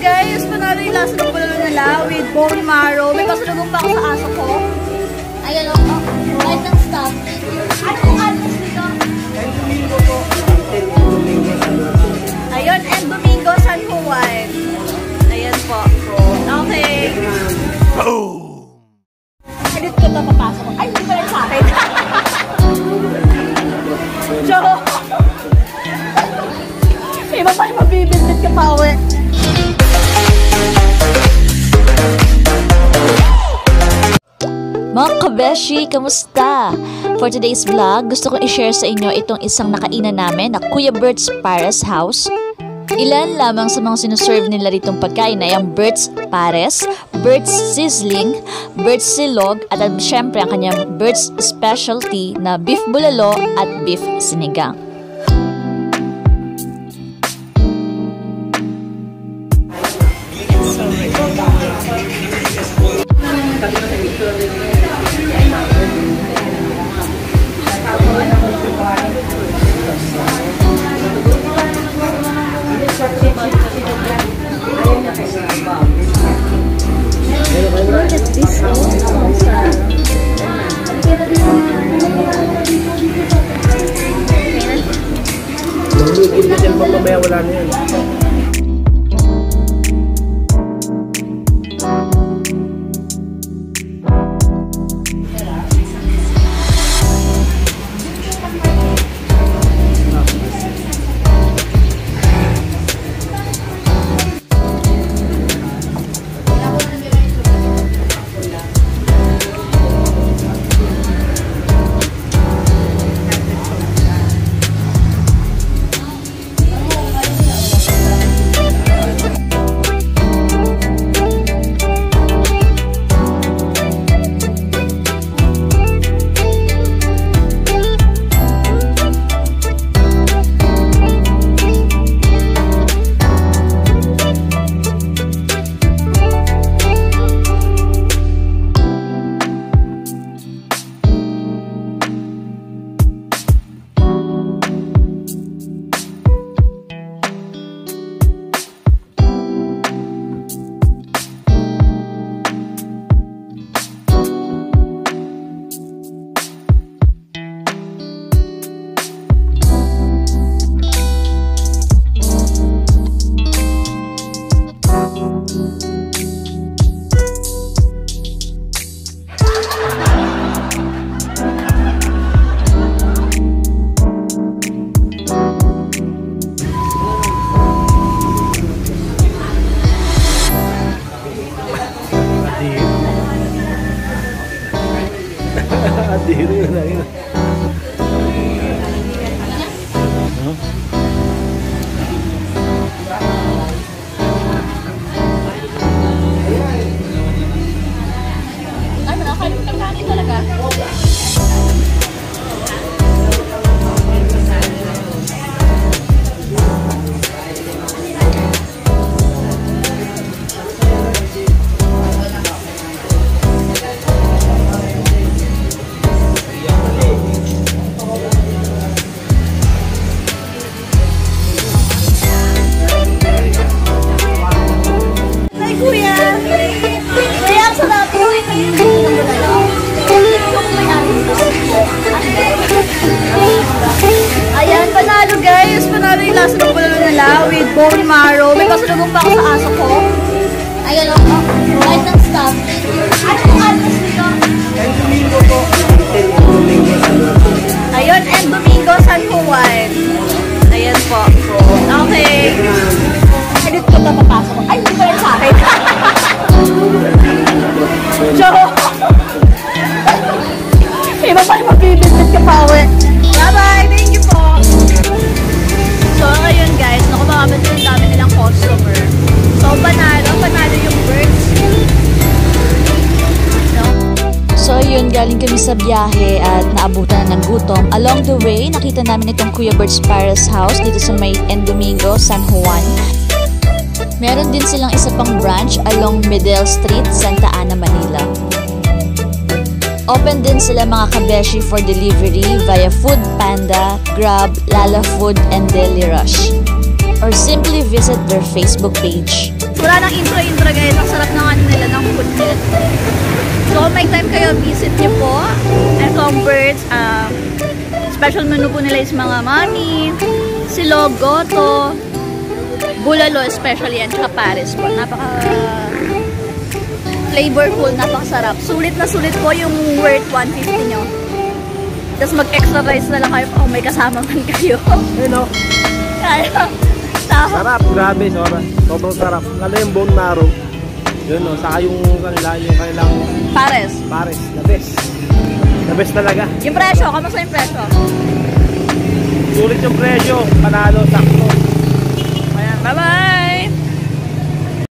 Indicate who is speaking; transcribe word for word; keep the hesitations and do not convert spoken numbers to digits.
Speaker 1: guys, panalo yung lasa ng bulalo nila with bone marrow. May pasalubong pa ako sa aso ko. Ayan o, oh, right ng stuff. Anong address dito? And Domingo po. Ayun, and Domingo, San Juan. Ayan po. Okay. Boom! Edit ko ito, papasok ko. Ay, hindi pa rin sa akin. Joke! Iba pa yung mabibindit ka pa uwi.
Speaker 2: Mga kabeshi, kamusta? For today's vlog, gusto kong i-share sa inyo itong isang nakainan namin na Kuya Bert's Pares House. Ilan lamang sa mga sinuserve nila ditong pagkain ay ang Bert's Pares, Bert's Sizzling, Bert's Silog, at um, syempre ang kanyang Bert's Specialty na beef bulalo at beef sinigang.
Speaker 3: Wala na yun. Adiri na yun.
Speaker 1: Ay, nakakalimutan talaga. Ayan, panalo guys. Panalo yung lasa ng bulalo nila with bone marrow. May pasalubong pa ako sa aso ko. Ayan o, oh, right ng stuff. Anong address dito?
Speaker 3: And Domingo po.
Speaker 1: Ayun, and Domingo, San Juan. Ayan po. Okay. Edit ko ito, papasok ko. Ay, hindi pa rin sa akin. Joke! Iba pa yung mabibindit ka pa uwi. Bye-bye! Thank you po! So, ngayon guys, naku, makamansin ang dami nilang customer. So, panalo, panalo yung Bert's. No?
Speaker 2: So yun, galing kami sa biyahe at naabutan ng gutom. Along the way, nakita namin itong Kuya Bert's Pares House dito sa may and Domingo, San Juan. Meron din silang isa pang branch along Middle Street, Santa Ana, Manila. Open din sila mga kabeshi for delivery via Food Panda, Grab, Lala Food, and Deli Rush. Or simply visit their Facebook page.
Speaker 1: So Wala nang intro-intro guys. Ang sarap ng ano nila, ng food nila. So, kung may time kayo, visit niyo po. And Birds, um, special menu po nila is mga mami, silog, goto, bulalo especially, and saka Paris po. Napaka flavorful, napakasarap. Sulit na sulit po yung worth one fifty nyo. Tapos mag-extra rice na lang kayo kung may kasama man kayo.
Speaker 3: Ayun o.
Speaker 1: Kaya, tama.
Speaker 3: Sarap, grabe, sobrang, sobrang sarap. Lalo yung bone marrow. Yun o, saka yung kanila, yung kanilang
Speaker 1: Pares.
Speaker 3: Pares, the best. The best talaga.
Speaker 1: Yung presyo, kamusta yung presyo?
Speaker 3: Sulit yung presyo, panalo, sakto.
Speaker 1: Ayan, bye-bye!